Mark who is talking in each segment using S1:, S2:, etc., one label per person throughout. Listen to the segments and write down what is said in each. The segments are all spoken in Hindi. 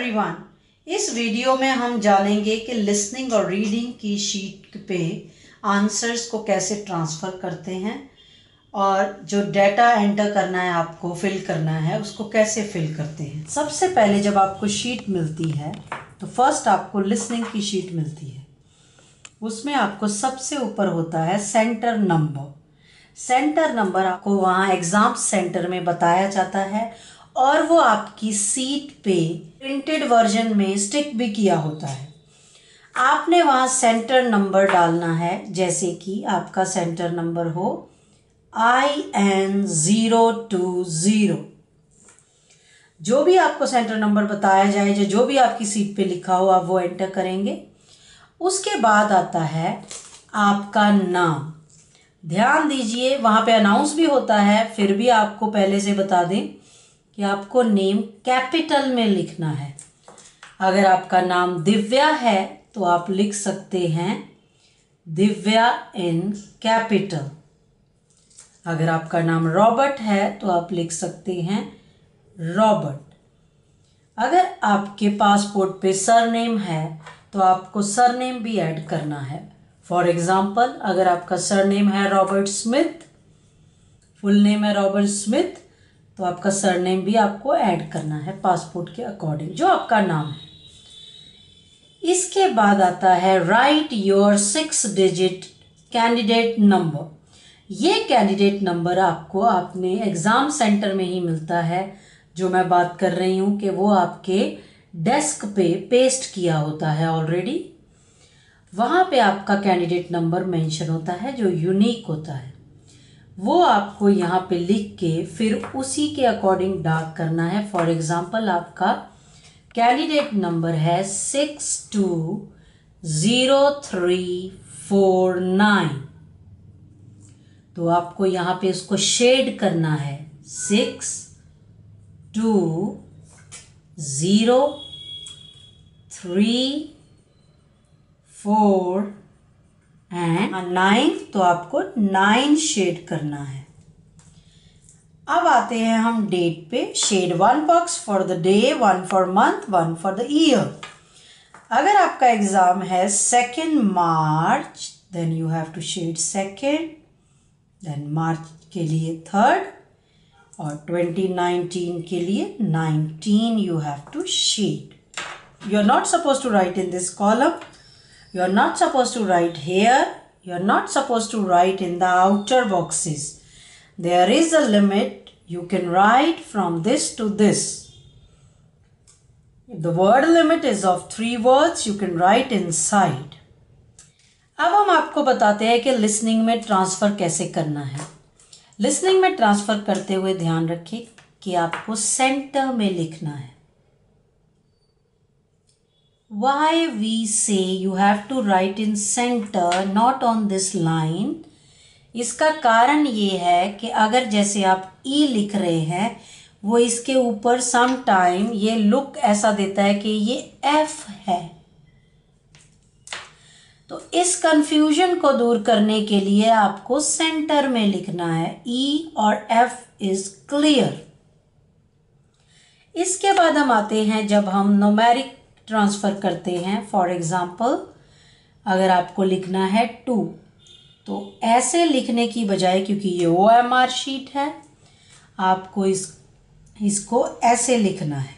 S1: एवरीवन, इस वीडियो में हम जानेंगे कि लिसनिंग और रीडिंग की शीट पे आंसर्स को कैसे ट्रांसफ़र करते हैं और जो डाटा एंटर करना है, आपको फिल करना है, उसको कैसे फिल करते हैं। सबसे पहले जब आपको शीट मिलती है तो फर्स्ट आपको लिसनिंग की शीट मिलती है। उसमें आपको सबसे ऊपर होता है सेंटर नंबर। सेंटर नंबर आपको वहाँ एग्ज़ाम सेंटर में बताया जाता है और वो आपकी सीट पे प्रिंटेड वर्जन में स्टिक भी किया होता है। आपने वहाँ सेंटर नंबर डालना है, जैसे कि आपका सेंटर नंबर हो IN020। जो भी आपको सेंटर नंबर बताया जाए, जो भी आपकी सीट पे लिखा हो, आप वो एंटर करेंगे। उसके बाद आता है आपका नाम। ध्यान दीजिए, वहाँ पे अनाउंस भी होता है, फिर भी आपको पहले से बता दें कि आपको नेम कैपिटल में लिखना है। अगर आपका नाम दिव्या है तो आप लिख सकते हैं दिव्या इन कैपिटल। अगर आपका नाम रॉबर्ट है तो आप लिख सकते हैं रॉबर्ट। अगर आपके पासपोर्ट पे सरनेम है तो आपको सरनेम भी ऐड करना है। फॉर एग्जाम्पल, अगर आपका सरनेम है रॉबर्ट स्मिथ, फुल नेम है रॉबर्ट स्मिथ, तो आपका सरनेम भी आपको ऐड करना है पासपोर्ट के अकॉर्डिंग, जो आपका नाम है। इसके बाद आता है write your 6 digit candidate number. ये कैंडिडेट नंबर आपको अपने एग्ज़ाम सेंटर में ही मिलता है। जो मैं बात कर रही हूँ कि वो आपके डेस्क पे पेस्ट किया होता है ऑलरेडी। वहाँ पे आपका कैंडिडेट नंबर मेंशन होता है जो यूनिक होता है। वो आपको यहाँ पे लिख के फिर उसी के अकॉर्डिंग डार्क करना है। फॉर एग्जांपल, आपका कैंडिडेट नंबर है 620349, तो आपको यहाँ पे उसको शेड करना है 620349 एंड 9, तो आपको 9 शेड करना है। अब आते हैं हम डेट पे। Shade 1 box for the day, 1 for month, 1 for the year. अगर आपका एग्जाम है 2 March, then you have to shade 2, then March के लिए 3rd और 2019 के लिए 19 you have to shade. You are not suppose to write in this column, you are not supposed to write here, you are not supposed to write in the outer boxes. There is a limit, you can write from this to this. If the word limit is of 3 words, you can write inside. अब हम आपको बताते हैं कि लिसनिंग में ट्रांसफ़र कैसे करना है। लिसनिंग में ट्रांसफ़र करते हुए ध्यान रखें कि आपको सेंटर में लिखना है। Why we say you have to write in center, not on this line? इसका कारण ये है कि अगर जैसे आप E लिख रहे हैं, वो इसके ऊपर सम टाइम ये लुक ऐसा देता है कि ये F है। तो इस कंफ्यूजन को दूर करने के लिए आपको सेंटर में लिखना है। E और F इज क्लियर। इसके बाद हम आते हैं जब हम न्यूमेरिक ट्रांसफ़र करते हैं। फॉर एग्ज़ाम्पल, अगर आपको लिखना है 2, तो ऐसे लिखने की बजाय, क्योंकि ये OMR शीट है, आपको इसको ऐसे लिखना है।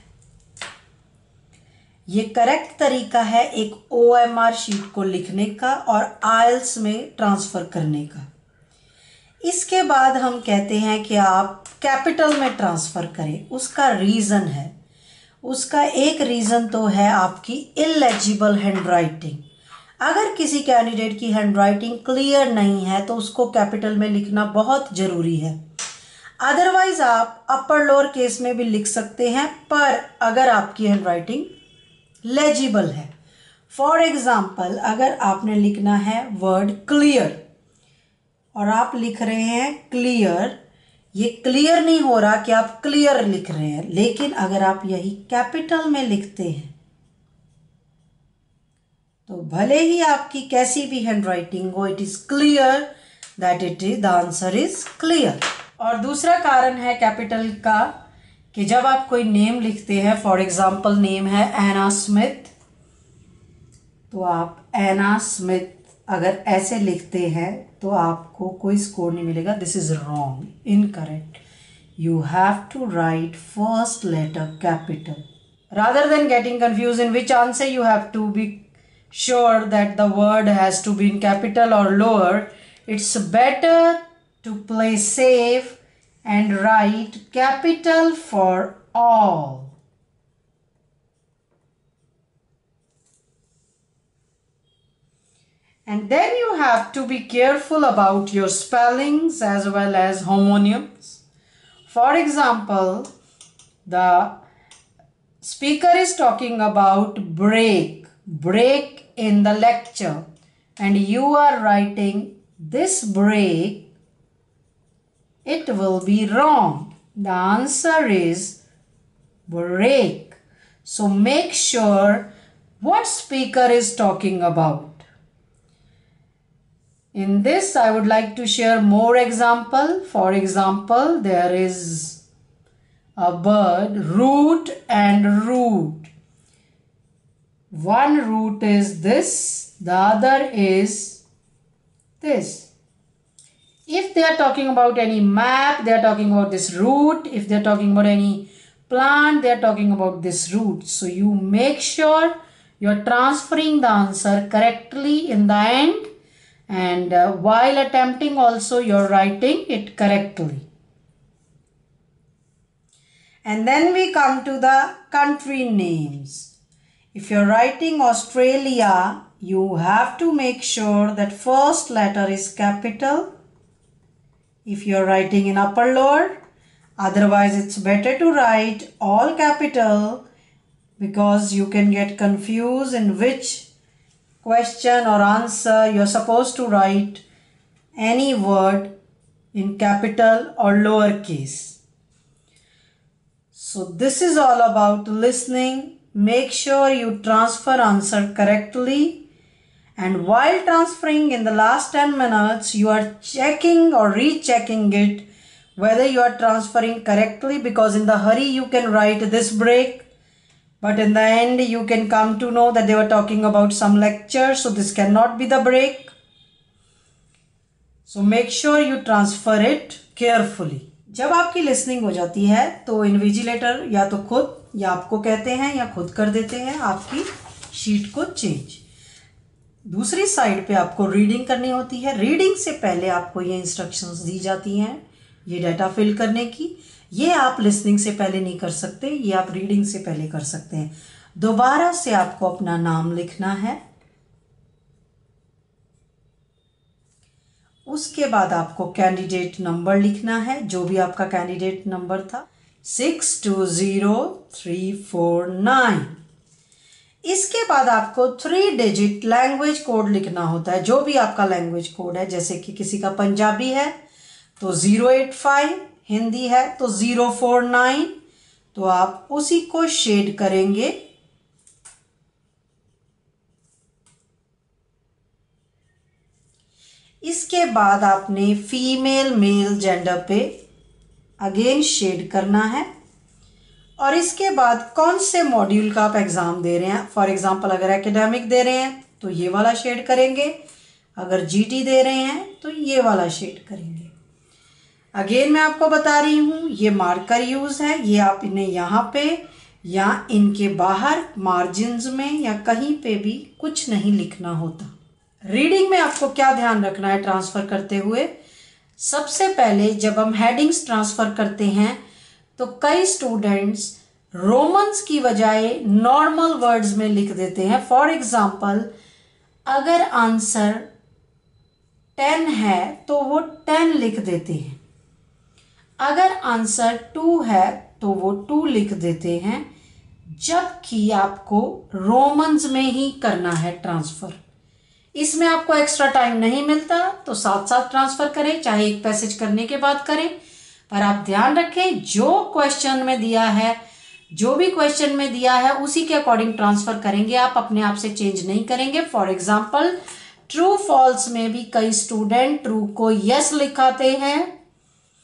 S1: ये करेक्ट तरीका है एक OMR शीट को लिखने का और IELTS में ट्रांसफ़र करने का। इसके बाद हम कहते हैं कि आप कैपिटल में ट्रांसफ़र करें। उसका रीज़न है, उसका एक रीज़न तो है आपकी इलेजिबल हैंडराइटिंग। अगर किसी कैंडिडेट की हैंडराइटिंग क्लियर नहीं है तो उसको कैपिटल में लिखना बहुत ज़रूरी है। अदरवाइज़ आप अपर लोअर केस में भी लिख सकते हैं, पर अगर आपकी हैंडराइटिंग लेजिबल है। फॉर एग्ज़ाम्पल, अगर आपने लिखना है वर्ड क्लियर और आप लिख रहे हैं क्लियर, ये क्लियर नहीं हो रहा कि आप क्लियर लिख रहे हैं, लेकिन अगर आप यही कैपिटल में लिखते हैं तो भले ही आपकी कैसी भी हैंडराइटिंग हो, it is clear that it is the answer is clear. और दूसरा कारण है कैपिटल का कि जब आप कोई नेम लिखते हैं, फॉर एग्जांपल नेम है एना स्मिथ, तो आप एना स्मिथ अगर ऐसे लिखते हैं तो आपको कोई स्कोर नहीं मिलेगा. This is wrong, incorrect. You have to write first letter capital. Rather than getting confused in which answer, you have to be sure that the word has to be in capital or lower. It's better to play safe and write capital for all. And then you have to be careful about your spellings as well as homonyms. For example, the speaker is talking about break in the lecture, and you are writing this break. It will be wrong. The answer is break. So make sure what speaker is talking about. In this, I would like to share more example. For example, there is a bird, root and root. One root is this, the other is this. If they are talking about any map, they are talking about this root. If they are talking about any plant, they are talking about this root. So you make sure you are transferring the answer correctly in the end, and while attempting also you are writing it correctly. And then we come to the country names. If you're writing Australia, you have to make sure that first letter is capital. If you're writing in upper lower, otherwise it's better to write all capital, because you can get confused in which question or answer you're supposed to write any word in capital or lowercase. So this is all about listening. Make sure you transfer answer correctly, and while transferring in the last 10 minutes, you are checking or rechecking it whether you are transferring correctly, because in the hurry you can write this break, but in the end you can come to know that they were talking about some lecture, so this cannot be the break. So make sure you transfer it carefully. जब आपकी लिसनिंग हो जाती है तो इन्विजिलेटर या तो खुद या आपको कहते हैं या खुद कर देते हैं आपकी शीट को चेंज. दूसरी साइड पे आपको रीडिंग करनी होती है. रीडिंग से पहले आपको ये इंस्ट्रक्शंस दी जाती हैं ये डाटा फिल करने की. ये आप लिसनिंग से पहले नहीं कर सकते, ये आप रीडिंग से पहले कर सकते हैं. दोबारा से आपको अपना नाम लिखना है. उसके बाद आपको कैंडिडेट नंबर लिखना है, जो भी आपका कैंडिडेट नंबर था, 620349. इसके बाद आपको 3 डिजिट लैंग्वेज कोड लिखना होता है, जो भी आपका लैंग्वेज कोड है. जैसे कि किसी का पंजाबी है तो 085, हिंदी है तो 049, तो आप उसी को शेड करेंगे. इसके बाद आपने फीमेल मेल जेंडर पे अगेन शेड करना है. और इसके बाद कौन से मॉड्यूल का आप एग्ज़ाम दे रहे हैं. फॉर एग्जांपल अगर एकेडमिक दे रहे हैं तो ये वाला शेड करेंगे, अगर जीटी दे रहे हैं तो ये वाला शेड करेंगे. अगेन मैं आपको बता रही हूँ ये मार्कर यूज़ है, ये आप इन्हें यहाँ पे या इनके बाहर मार्जिन्स में या कहीं पे भी कुछ नहीं लिखना होता. रीडिंग में आपको क्या ध्यान रखना है ट्रांसफ़र करते हुए. सबसे पहले जब हम हेडिंग्स ट्रांसफ़र करते हैं तो कई स्टूडेंट्स रोमन्स की बजाय नॉर्मल वर्ड्स में लिख देते हैं. फॉर एग्जांपल अगर आंसर 10 है तो वो 10 लिख देते हैं, अगर आंसर 2 है तो वो 2 लिख देते हैं, जबकि आपको रोमन्स में ही करना है ट्रांसफ़र. इसमें आपको एक्स्ट्रा टाइम नहीं मिलता तो साथ साथ ट्रांसफ़र करें, चाहे एक पैसेज करने के बाद करें. पर आप ध्यान रखें जो क्वेश्चन में दिया है, जो भी क्वेश्चन में दिया है उसी के अकॉर्डिंग ट्रांसफ़र करेंगे, आप अपने आप से चेंज नहीं करेंगे. फॉर एग्जांपल ट्रू फॉल्स में भी कई स्टूडेंट ट्रू को यस लिखाते हैं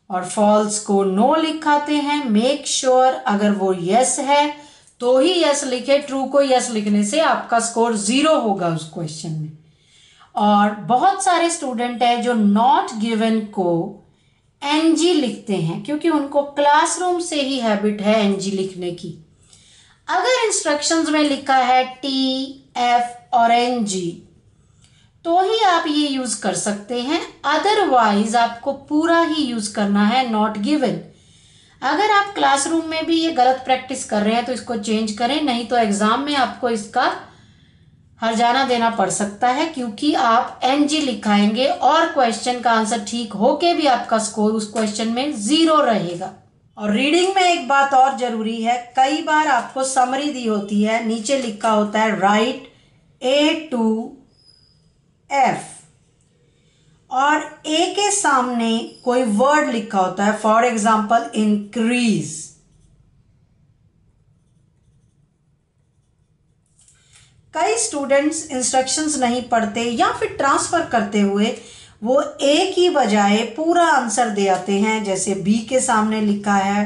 S1: और फॉल्स को नो लिखाते हैं। मेक श्योर अगर वो यस है तो ही यस लिखे, ट्रू को यस लिखने से आपका स्कोर 0 होगा उस क्वेश्चन में। और बहुत सारे स्टूडेंट हैं जो नॉट गिवन को एनजी लिखते हैं क्योंकि उनको क्लासरूम से ही हैबिट है एनजी लिखने की। अगर इंस्ट्रक्शंस में लिखा है टी, एफ और एनजी तो ही आप ये यूज कर सकते हैं, अदरवाइज आपको पूरा ही यूज करना है नॉट गिवन। अगर आप क्लासरूम में भी ये गलत प्रैक्टिस कर रहे हैं तो इसको चेंज करें, नहीं तो एग्जाम में आपको इसका हर्जाना देना पड़ सकता है क्योंकि आप एनजी लिखाएंगे और क्वेश्चन का आंसर ठीक होके भी आपका स्कोर उस क्वेश्चन में 0 रहेगा। और रीडिंग में एक बात और जरूरी है, कई बार आपको समरी दी होती है, नीचे लिखा होता है राइट ए टू एफ और ए के सामने कोई वर्ड लिखा होता है, फॉर एग्जाम्पल इंक्रीज। कई स्टूडेंट्स इंस्ट्रक्शंस नहीं पढ़ते या फिर ट्रांसफर करते हुए वो ए की बजाय पूरा आंसर दे आते हैं। जैसे बी के सामने लिखा है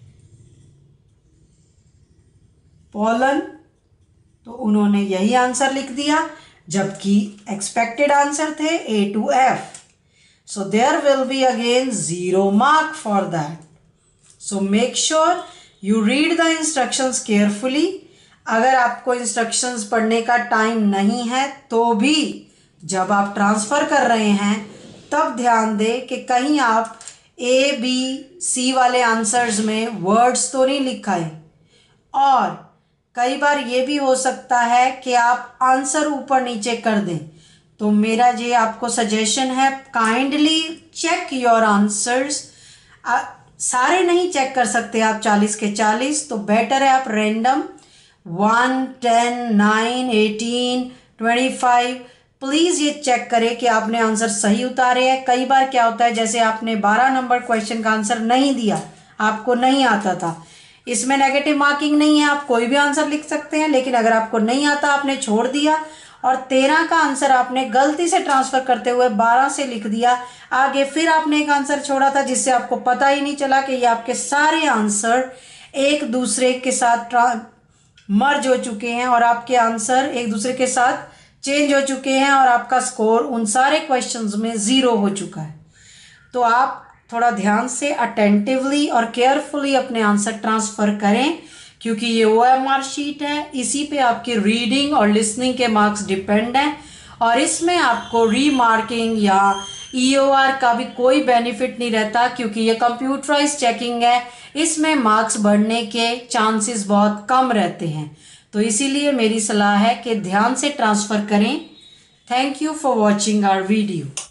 S1: पोलन तो उन्होंने यही आंसर लिख दिया, जबकि एक्सपेक्टेड आंसर थे A to F. So there will be again 0 mark for that. So make sure you read the instructions carefully. अगर आपको इंस्ट्रक्शंस पढ़ने का टाइम नहीं है तो भी जब आप ट्रांसफ़र कर रहे हैं तब ध्यान दें कि कहीं आप ए बी सी वाले आंसर्स में वर्ड्स तो नहीं लिखाए। और कई बार ये भी हो सकता है कि आप आंसर ऊपर नीचे कर दें, तो मेरा ये आपको सजेशन है, काइंडली चेक योर आंसर्स। सारे नहीं चेक कर सकते आप 40 के 40, तो बेटर है आप रैंडम 1, 10, 9, 18, 25 प्लीज़ ये चेक करें कि आपने आंसर सही उतारे हैं। कई बार क्या होता है, जैसे आपने 12 नंबर क्वेश्चन का आंसर नहीं दिया, आपको नहीं आता था, इसमें नेगेटिव मार्किंग नहीं है, आप कोई भी आंसर लिख सकते हैं। लेकिन अगर आपको नहीं आता, आपने छोड़ दिया और 13 का आंसर आपने गलती से ट्रांसफ़र करते हुए 12 से लिख दिया, आगे फिर आपने एक आंसर छोड़ा था जिससे आपको पता ही नहीं चला कि ये आपके सारे आंसर एक दूसरे के साथ मर्ज हो चुके हैं और आपके आंसर एक दूसरे के साथ चेंज हो चुके हैं और आपका स्कोर उन सारे क्वेश्चंस में 0 हो चुका है। तो आप थोड़ा ध्यान से अटेंटिवली और केयरफुली अपने आंसर ट्रांसफ़र करें, क्योंकि ये OMR शीट है, इसी पे आपकी रीडिंग और लिसनिंग के मार्क्स डिपेंड हैं और इसमें आपको रीमार्किंग या EOR का भी कोई बेनिफिट नहीं रहता क्योंकि ये कंप्यूटराइज चेकिंग है, इसमें मार्क्स बढ़ने के चांसेस बहुत कम रहते हैं। तो इसीलिए मेरी सलाह है कि ध्यान से ट्रांसफ़र करें। Thank you for watching our video.